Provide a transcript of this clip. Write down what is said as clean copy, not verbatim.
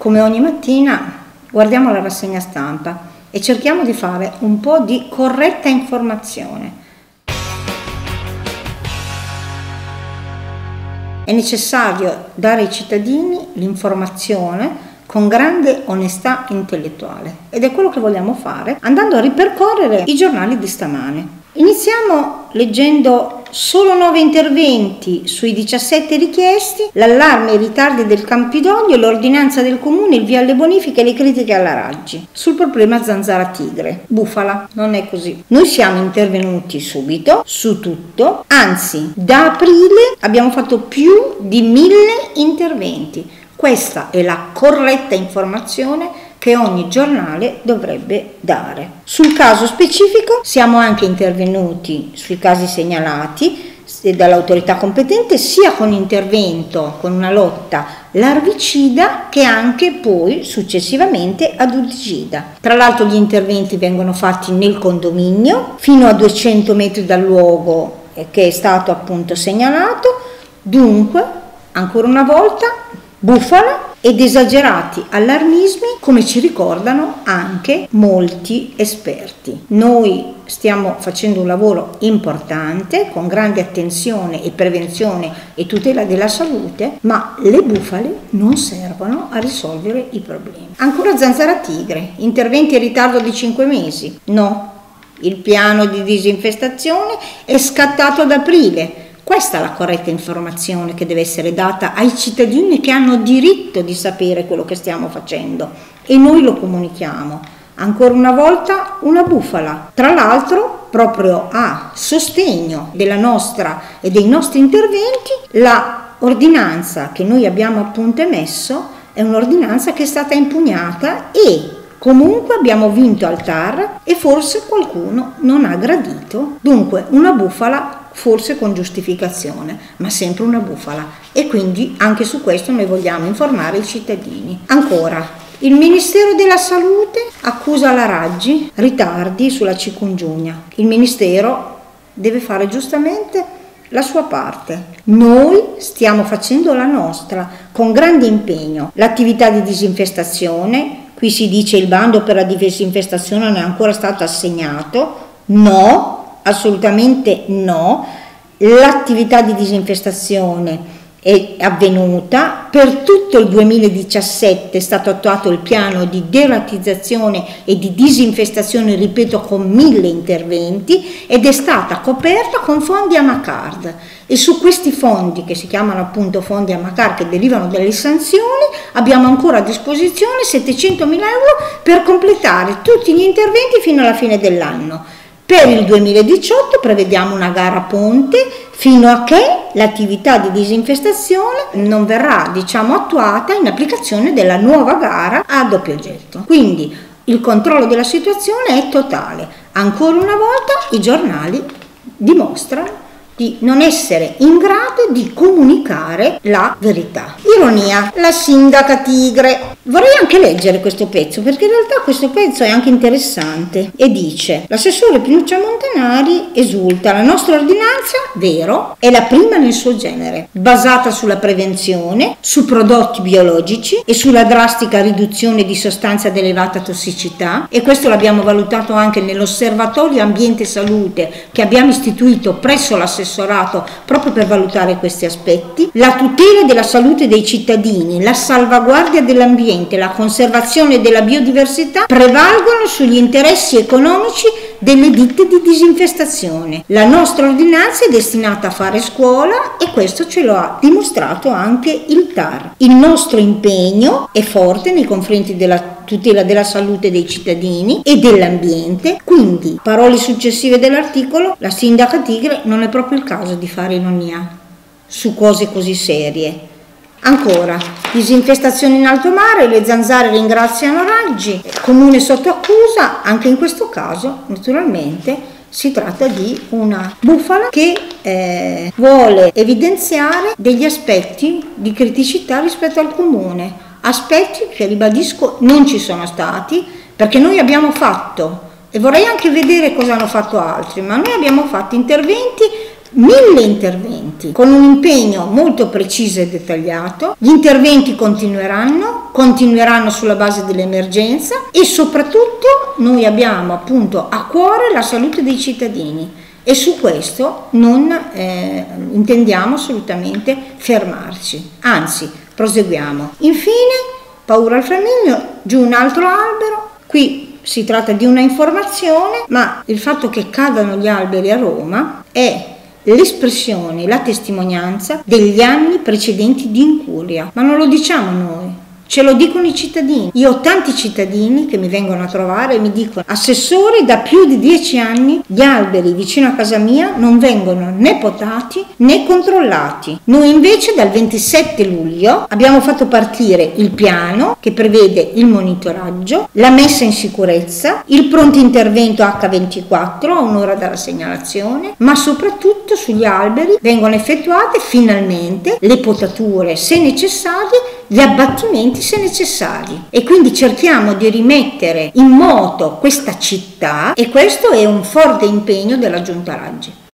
come ogni mattina, guardiamo la rassegna stampa e cerchiamo di fare un po' di corretta informazione. È necessario dare ai cittadini l'informazione con grande onestà intellettuale ed è quello che vogliamo fare andando a ripercorrere i giornali di stamane. Iniziamo leggendo solo 9 interventi sui 17 richiesti, l'allarme e i ritardi del Campidoglio, l'ordinanza del comune, il via alle bonifiche e le critiche alla Raggi. Sul problema Zanzara Tigre, bufala, non è così. Noi siamo intervenuti subito su tutto, anzi da aprile abbiamo fatto più di 1000 interventi. Questa è la corretta informazione che ogni giornale dovrebbe dare. Sul caso specifico siamo anche intervenuti sui casi segnalati dall'autorità competente sia con intervento con una lotta larvicida che anche poi successivamente ad uticida. Tra l'altro gli interventi vengono fatti nel condominio fino a 200 metri dal luogo che è stato appunto segnalato, dunque ancora una volta bufala ed esagerati allarmismi, come ci ricordano anche molti esperti. Noi stiamo facendo un lavoro importante con grande attenzione e prevenzione e tutela della salute, ma le bufale non servono a risolvere i problemi. Ancora Zanzara Tigre, interventi in ritardo di 5 mesi? No, il piano di disinfestazione è scattato ad aprile. Questa è la corretta informazione che deve essere data ai cittadini che hanno diritto di sapere quello che stiamo facendo e noi lo comunichiamo. Ancora una volta una bufala, tra l'altro proprio a sostegno della nostra e dei nostri interventi la ordinanza che noi abbiamo appunto emesso è un'ordinanza che è stata impugnata e comunque abbiamo vinto al TAR e forse qualcuno non ha gradito, dunque una bufala forse con giustificazione, ma sempre una bufala e quindi anche su questo noi vogliamo informare i cittadini. Ancora, il Ministero della Salute accusa la Raggi ritardi sulla chikungunya. Il Ministero deve fare giustamente la sua parte. Noi stiamo facendo la nostra con grande impegno. L'attività di disinfestazione, qui si dice il bando per la disinfestazione non è ancora stato assegnato, no. Assolutamente no, l'attività di disinfestazione è avvenuta, per tutto il 2017 è stato attuato il piano di deratizzazione e di disinfestazione, ripeto, con 1000 interventi ed è stata coperta con fondi Amacard e su questi fondi, che si chiamano appunto fondi Amacard, che derivano dalle sanzioni, abbiamo ancora a disposizione 700.000 euro per completare tutti gli interventi fino alla fine dell'anno. Per il 2018 prevediamo una gara ponte fino a che l'attività di disinfestazione non verrà, attuata in applicazione della nuova gara a doppio getto. Quindi il controllo della situazione è totale. Ancora una volta i giornali dimostrano di non essere in grado di comunicare la verità. Ironia, la sindaca Tigre. Vorrei anche leggere questo pezzo perché in realtà questo pezzo è anche interessante e dice: l'assessore Pinuccia Montanari esulta, la nostra ordinanza, vero, è la prima nel suo genere, basata sulla prevenzione, su prodotti biologici e sulla drastica riduzione di sostanze ad elevata tossicità, e questo l'abbiamo valutato anche nell'osservatorio ambiente e salute che abbiamo istituito presso l'assessorato proprio per valutare questi aspetti. La tutela della salute dei cittadini, la salvaguardia dell'ambiente, la conservazione della biodiversità prevalgono sugli interessi economici delle ditte di disinfestazione. La nostra ordinanza è destinata a fare scuola e questo ce lo ha dimostrato anche il TAR. Il nostro impegno è forte nei confronti della tutela della salute dei cittadini e dell'ambiente, quindi, parole successive dell'articolo, la sindaca Tigre non è proprio il caso di fare ironia su cose così serie. Ancora, disinfestazione in alto mare, le zanzare ringraziano Raggi, comune sotto accusa, anche in questo caso naturalmente si tratta di una bufala che vuole evidenziare degli aspetti di criticità rispetto al comune, aspetti che ribadisco non ci sono stati perché noi abbiamo fatto, e vorrei anche vedere cosa hanno fatto altri, ma noi abbiamo fatto interventi 1000 interventi con un impegno molto preciso e dettagliato. Gli interventi continueranno sulla base dell'emergenza e soprattutto noi abbiamo appunto a cuore la salute dei cittadini e su questo non intendiamo assolutamente fermarci, anzi proseguiamo. Infine, paura al flaminio, giù un altro albero. Qui si tratta di una informazione, ma il fatto che cadano gli alberi a Roma è l'espressione, la testimonianza degli anni precedenti di incuria, ma non lo diciamo noi, ce lo dicono i cittadini. Io ho tanti cittadini che mi vengono a trovare e mi dicono: assessore, da più di 10 anni gli alberi vicino a casa mia non vengono né potati né controllati. Noi invece dal 27 luglio abbiamo fatto partire il piano che prevede il monitoraggio, la messa in sicurezza, il pronto intervento H24 a un'ora dalla segnalazione, ma soprattutto sugli alberi vengono effettuate finalmente le potature se necessarie, gli abbattimenti se necessari, e quindi cerchiamo di rimettere in moto questa città, e questo è un forte impegno della Giunta Raggi.